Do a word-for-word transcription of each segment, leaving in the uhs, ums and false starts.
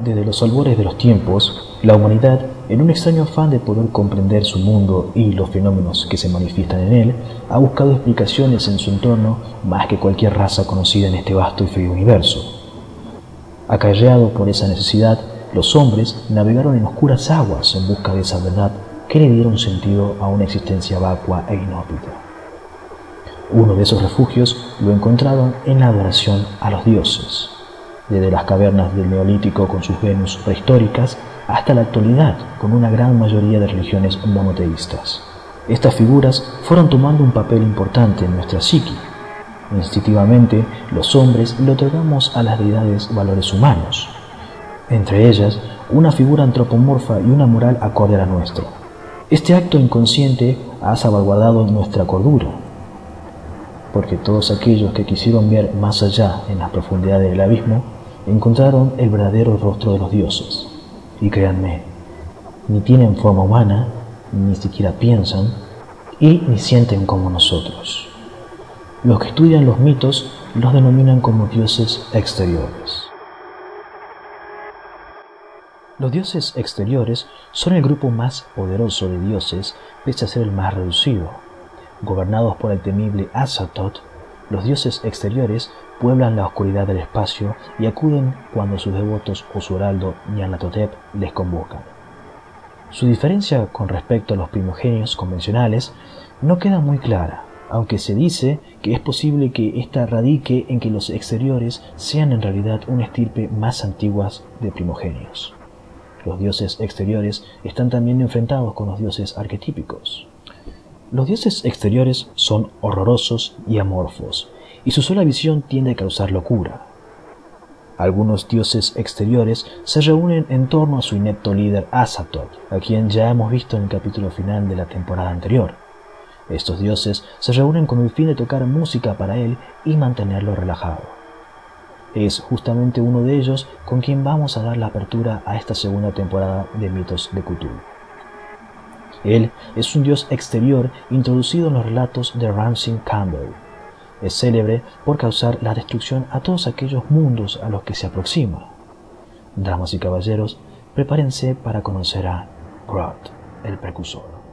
Desde los albores de los tiempos, la humanidad, en un extraño afán de poder comprender su mundo y los fenómenos que se manifiestan en él, ha buscado explicaciones en su entorno más que cualquier raza conocida en este vasto y frío universo. Acarreado por esa necesidad, los hombres navegaron en oscuras aguas en busca de esa verdad que le dieron sentido a una existencia vacua e inhóspita. Uno de esos refugios lo encontraron en la adoración a los dioses, desde las cavernas del Neolítico con sus Venus prehistóricas hasta la actualidad con una gran mayoría de religiones monoteístas. Estas figuras fueron tomando un papel importante en nuestra psique. Instintivamente, los hombres le otorgamos a las deidades valores humanos, entre ellas una figura antropomorfa y una moral acorde a la nuestra. Este acto inconsciente ha salvaguardado nuestra cordura, porque todos aquellos que quisieron ver más allá en las profundidades del abismo encontraron el verdadero rostro de los dioses. Y créanme, ni tienen forma humana, ni siquiera piensan y ni sienten como nosotros. Los que estudian los mitos los denominan como dioses exteriores. Los dioses exteriores son el grupo más poderoso de dioses, pese a ser el más reducido. Gobernados por el temible Azathoth, los dioses exteriores pueblan la oscuridad del espacio y acuden cuando sus devotos o su heraldo Nyarlathotep les convocan. Su diferencia con respecto a los primogenios convencionales no queda muy clara, aunque se dice que es posible que ésta radique en que los exteriores sean en realidad una estirpe más antigua de primogenios. Los dioses exteriores están también enfrentados con los dioses arquetípicos. Los dioses exteriores son horrorosos y amorfos, y su sola visión tiende a causar locura. Algunos dioses exteriores se reúnen en torno a su inepto líder Azathoth, a quien ya hemos visto en el capítulo final de la temporada anterior. Estos dioses se reúnen con el fin de tocar música para él y mantenerlo relajado. Es justamente uno de ellos con quien vamos a dar la apertura a esta segunda temporada de Mitos de Cthulhu. Él es un dios exterior introducido en los relatos de Ramsay Campbell. Es célebre por causar la destrucción a todos aquellos mundos a los que se aproxima. Damas y caballeros, prepárense para conocer a Groth, el precursor.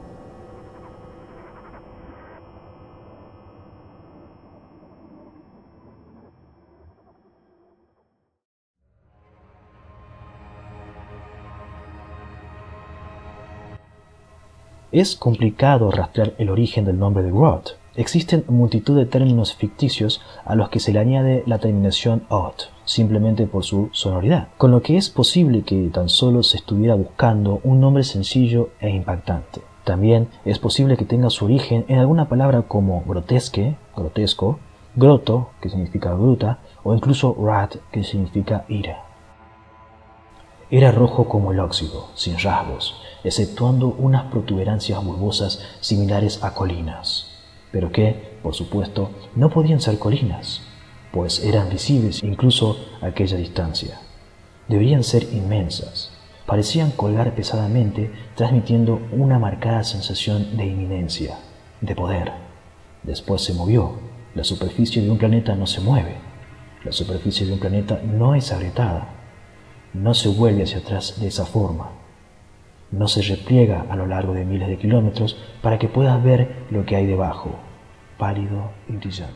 Es complicado rastrear el origen del nombre de Groth. Existen multitud de términos ficticios a los que se le añade la terminación "ot", simplemente por su sonoridad, con lo que es posible que tan solo se estuviera buscando un nombre sencillo e impactante. También es posible que tenga su origen en alguna palabra como grotesque, grotesco, groto, que significa gruta, o incluso wrath, que significa ira. Era rojo como el óxido, sin rasgos, exceptuando unas protuberancias bulbosas similares a colinas, pero que, por supuesto, no podían ser colinas, pues eran visibles incluso a aquella distancia. Deberían ser inmensas, parecían colgar pesadamente, transmitiendo una marcada sensación de inminencia, de poder. Después se movió. La superficie de un planeta no se mueve. La superficie de un planeta no es agrietada. No se vuelve hacia atrás de esa forma. No se repliega a lo largo de miles de kilómetros para que puedas ver lo que hay debajo, pálido y brillante.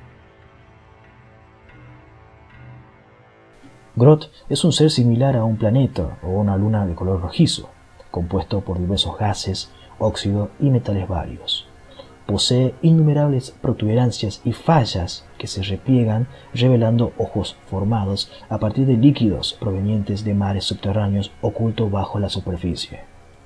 Groth es un ser similar a un planeta o una luna de color rojizo, compuesto por diversos gases, óxido y metales varios. Posee innumerables protuberancias y fallas que se repliegan, revelando ojos formados a partir de líquidos provenientes de mares subterráneos ocultos bajo la superficie.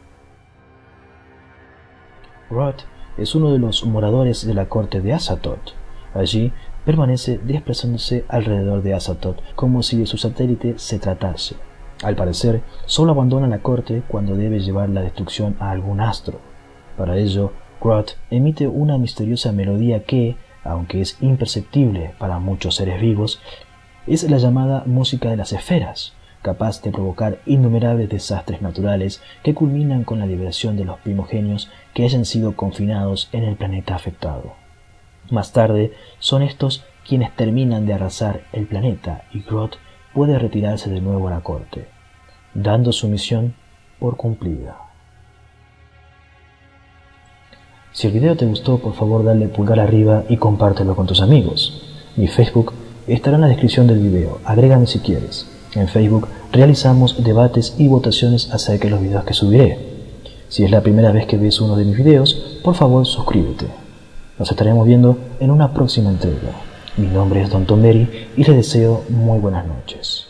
Groth es uno de los moradores de la corte de Azathoth. Allí permanece desplazándose alrededor de Azathoth como si de su satélite se tratase. Al parecer, solo abandona la corte cuando debe llevar la destrucción a algún astro. Para ello, Groth emite una misteriosa melodía que, aunque es imperceptible para muchos seres vivos, es la llamada música de las esferas, capaz de provocar innumerables desastres naturales que culminan con la liberación de los primogenios que hayan sido confinados en el planeta afectado. Más tarde, son estos quienes terminan de arrasar el planeta y Groth puede retirarse de nuevo a la corte. dando su misión por cumplida. Si el video te gustó, por favor dale pulgar arriba y compártelo con tus amigos. Mi Facebook estará en la descripción del video, agrégame si quieres. En Facebook realizamos debates y votaciones acerca de los videos que subiré. Si es la primera vez que ves uno de mis videos, por favor suscríbete. Nos estaremos viendo en una próxima entrega. Mi nombre es Don Tomeri y les deseo muy buenas noches.